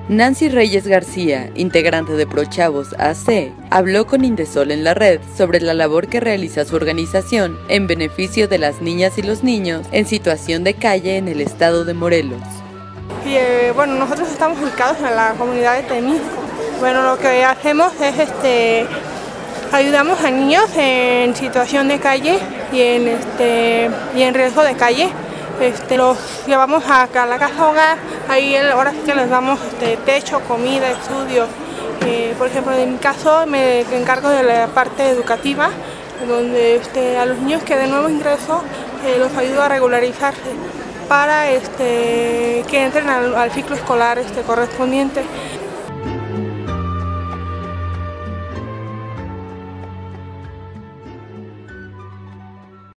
Nancy Reyes García, integrante de ProChavos AC, habló con Indesol en la red sobre la labor que realiza su organización en beneficio de las niñas y los niños en situación de calle en el estado de Morelos. Bueno, nosotros estamos ubicados en la comunidad de Temisco. Bueno, lo que hacemos es ayudamos a niños en situación de calle y en riesgo de calle. Los llevamos a la casa hogar, ahí ahora sí que les damos techo, comida, estudio. Por ejemplo, en mi caso me encargo de la parte educativa, donde a los niños que de nuevo ingreso los ayudo a regularizarse para que entren al ciclo escolar correspondiente.